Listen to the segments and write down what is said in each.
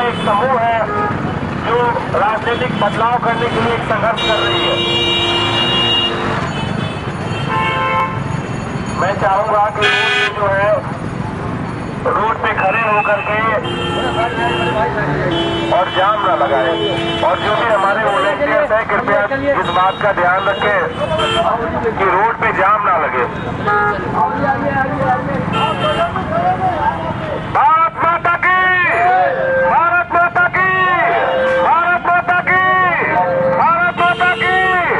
एक समूह है जो राजनीतिक बदलाव करने के लिए एक संघर्ष कर रही है। मैं चाहूंगा कि जो है रोड पे खड़े होकर के और जाम ना लगाए, और जो भी हमारे वॉलंटियर्स हैं कृपया इस बात का ध्यान रखें कि रोड पे जाम ना लगे। भारत माता की, भारत माता की, भारत माता की, भारत माता की।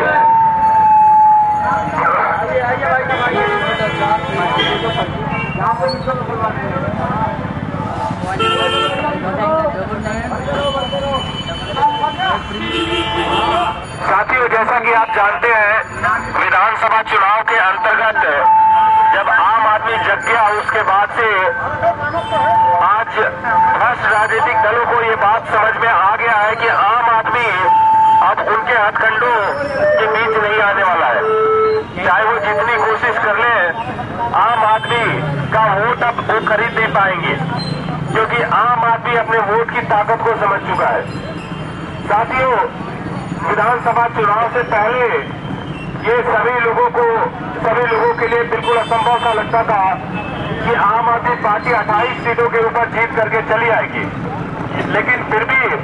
साथियों, जैसा कि आप जानते हैं, विधानसभा चुनाव के अंतर्गत जब आम आदमी जग गया, उसके बाद से आज भ्रष्ट राजनीतिक दलों को ये बात समझ में आ गया है कि आम आदमी अब उनके हथकंडों के बीच नहीं आने वाला है। चाहे वो जितनी कोशिश कर ले, आम आदमी का वोट अब वो खरीद नहीं पाएंगे, क्योंकि आम आदमी अपने वोट की ताकत को समझ चुका है। साथियों, विधानसभा चुनाव से पहले ये सभी लोगों के लिए बिल्कुल असंभव सा लगता था कि आम आदमी पार्टी 28 सीटों के ऊपर जीत करके चली आएगी, लेकिन फिर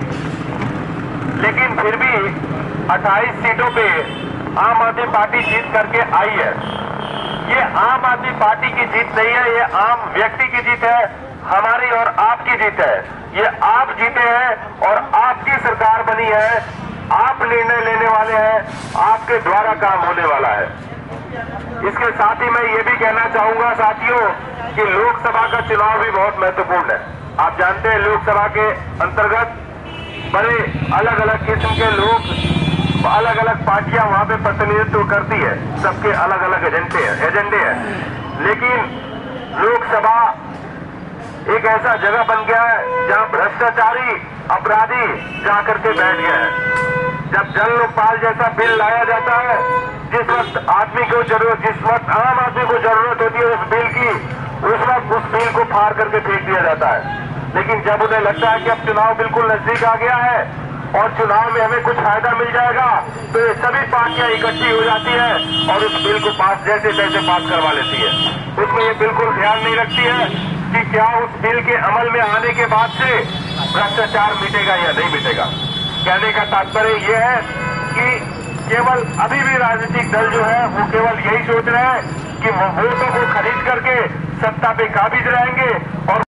भी 28 सीटों पे आम आदमी पार्टी जीत करके आई है। ये आम आदमी पार्टी की जीत नहीं है, ये आम व्यक्ति की जीत है, हमारी और आपकी जीत है। ये आप जीते हैं और आपकी सरकार बनी है, आप निर्णय लेने वाले हैं, आपके द्वारा काम होने वाला है। इसके साथ ही मैं ये भी कहना चाहूंगा साथियों कि लोकसभा का चुनाव भी बहुत महत्वपूर्ण है। आप जानते हैं, लोकसभा के अंतर्गत बड़े अलग अलग किस्म के लोग, अलग अलग पार्टियां वहां पे प्रतिनिधित्व करती है, सबके अलग अलग एजेंडे हैं। लेकिन लोकसभा एक ऐसा जगह बन गया है जहां भ्रष्टाचारी अपराधी जाकर के बैठ गए हैं। जब जन लोकपाल जैसा बिल लाया जाता है, जिस वक्त आम आदमी को जरूरत होती है उस बिल की, उस वक्त उस बिल को फाड़ करके फेंक दिया जाता है। लेकिन जब उन्हें लगता है कि अब चुनाव बिल्कुल नजदीक आ गया है और चुनाव में हमें कुछ फायदा मिल जाएगा, तो ये सभी पार्टियां इकट्ठी हो जाती है और उस बिल को जैसे तैसे पास करवा लेती है। उसमें ये बिल्कुल ध्यान नहीं रखती है कि क्या उस बिल के अमल में आने के बाद से भ्रष्टाचार मिटेगा या नहीं मिटेगा। कहने का तात्पर्य यह है कि केवल अभी भी राजनीतिक दल जो है वो केवल यही सोच रहे हैं कि वो वोटों को खरीद करके सत्ता पे काबिज रहेंगे और